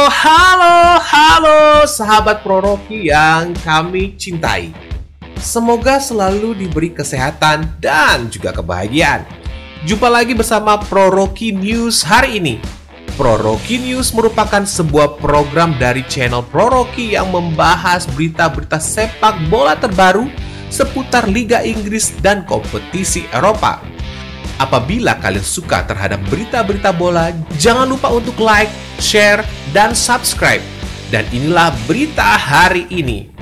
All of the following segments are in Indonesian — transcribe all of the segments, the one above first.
Halo sahabat Proroki yang kami cintai. Semoga selalu diberi kesehatan dan juga kebahagiaan. Jumpa lagi bersama Proroki News hari ini. Proroki News merupakan sebuah program dari channel Proroki yang membahas berita-berita sepak bola terbaru seputar Liga Inggris dan kompetisi Eropa. Apabila kalian suka terhadap berita-berita bola, jangan lupa untuk like, share, dan subscribe. Dan inilah berita hari ini.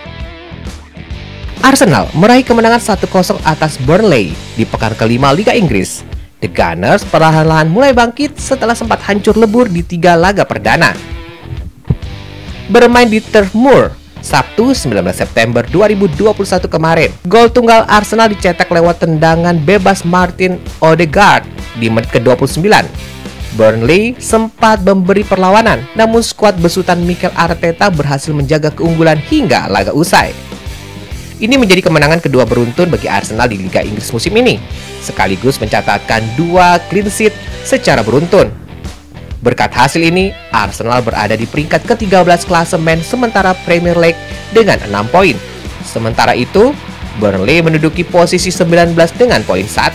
Arsenal meraih kemenangan 1-0 atas Burnley di pekan kelima Liga Inggris. The Gunners perlahan-lahan mulai bangkit setelah sempat hancur lebur di 3 laga perdana. Bermain di Turf Moor Sabtu 19 September 2021 kemarin, gol tunggal Arsenal dicetak lewat tendangan bebas Martin Odegaard di menit ke-29. Burnley sempat memberi perlawanan, namun skuad besutan Mikel Arteta berhasil menjaga keunggulan hingga laga usai. Ini menjadi kemenangan kedua beruntun bagi Arsenal di Liga Inggris musim ini, sekaligus mencatatkan 2 clean sheet secara beruntun. Berkat hasil ini, Arsenal berada di peringkat ke-13 klasemen sementara Premier League dengan 6 poin. Sementara itu, Burnley menduduki posisi 19 dengan poin 1.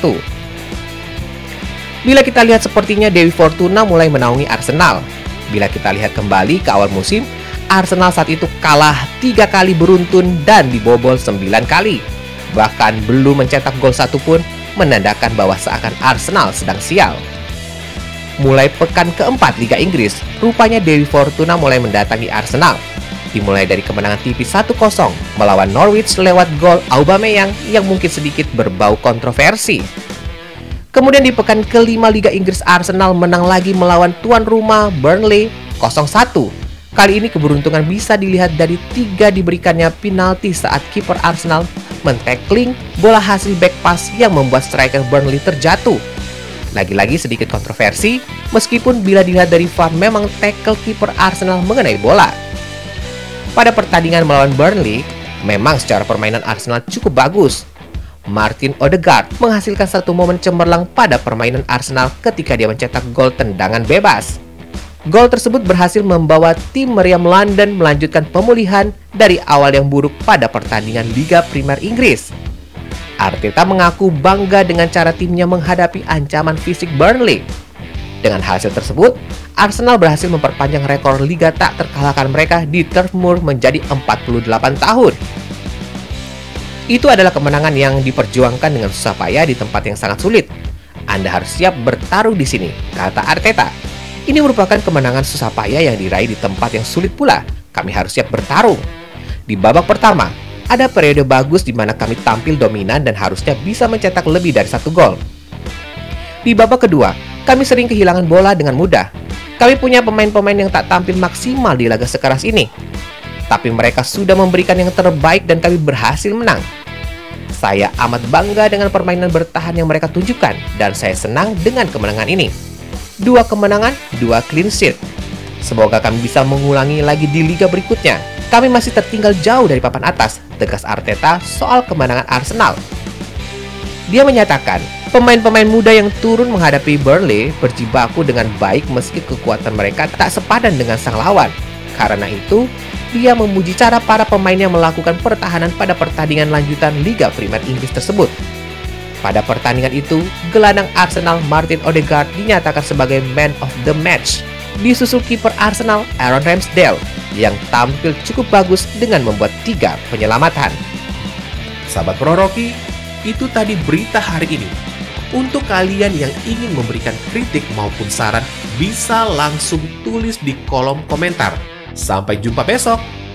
Bila kita lihat, sepertinya Dewi Fortuna mulai menaungi Arsenal. Bila kita lihat kembali ke awal musim, Arsenal saat itu kalah 3 kali beruntun dan dibobol 9 kali. Bahkan belum mencetak gol satupun, menandakan bahwa seakan Arsenal sedang sial. Mulai pekan keempat Liga Inggris, rupanya Dewi Fortuna mulai mendatangi Arsenal. Dimulai dari kemenangan tipis 1-0 melawan Norwich lewat gol Aubameyang yang mungkin sedikit berbau kontroversi. Kemudian di pekan kelima Liga Inggris, Arsenal menang lagi melawan tuan rumah Burnley 0-1. Kali ini keberuntungan bisa dilihat dari 3 diberikannya penalti saat kiper Arsenal men-tackling bola hasil back pass yang membuat striker Burnley terjatuh. Lagi-lagi sedikit kontroversi, meskipun bila dilihat dari VAR memang tackle kiper Arsenal mengenai bola. Pada pertandingan melawan Burnley, memang secara permainan Arsenal cukup bagus. Martin Odegaard menghasilkan satu momen cemerlang pada permainan Arsenal ketika dia mencetak gol tendangan bebas. Gol tersebut berhasil membawa tim meriam London melanjutkan pemulihan dari awal yang buruk pada pertandingan Liga Premier Inggris. Arteta mengaku bangga dengan cara timnya menghadapi ancaman fisik Burnley. Dengan hasil tersebut, Arsenal berhasil memperpanjang rekor liga tak terkalahkan mereka di Turf Moor menjadi 48 tahun. Itu adalah kemenangan yang diperjuangkan dengan susah payah di tempat yang sangat sulit. Anda harus siap bertaruh di sini, kata Arteta. Ini merupakan kemenangan susah payah yang diraih di tempat yang sulit pula. Kami harus siap bertarung. Di babak pertama, ada periode bagus di mana kami tampil dominan dan harusnya bisa mencetak lebih dari 1 gol. Di babak kedua, kami sering kehilangan bola dengan mudah. Kami punya pemain-pemain yang tak tampil maksimal di laga sekeras ini. Tapi mereka sudah memberikan yang terbaik dan kami berhasil menang. Saya amat bangga dengan permainan bertahan yang mereka tunjukkan dan saya senang dengan kemenangan ini. 2 kemenangan, 2 clean sheet. Semoga kami bisa mengulangi lagi di liga berikutnya. Kami masih tertinggal jauh dari papan atas, tegas Arteta soal kemenangan Arsenal. Dia menyatakan, pemain-pemain muda yang turun menghadapi Burnley berjibaku dengan baik meski kekuatan mereka tak sepadan dengan sang lawan. Karena itu, dia memuji cara para pemainnya melakukan pertahanan pada pertandingan lanjutan Liga Premier Inggris tersebut. Pada pertandingan itu, gelandang Arsenal Martin Odegaard dinyatakan sebagai Man of the Match, disusul kiper Arsenal Aaron Ramsdale yang tampil cukup bagus dengan membuat 3 penyelamatan. Sahabat Proroki, itu tadi berita hari ini. Untuk kalian yang ingin memberikan kritik maupun saran, bisa langsung tulis di kolom komentar. Sampai jumpa besok.